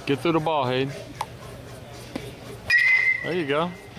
Get through the ball, Hayden. There you go.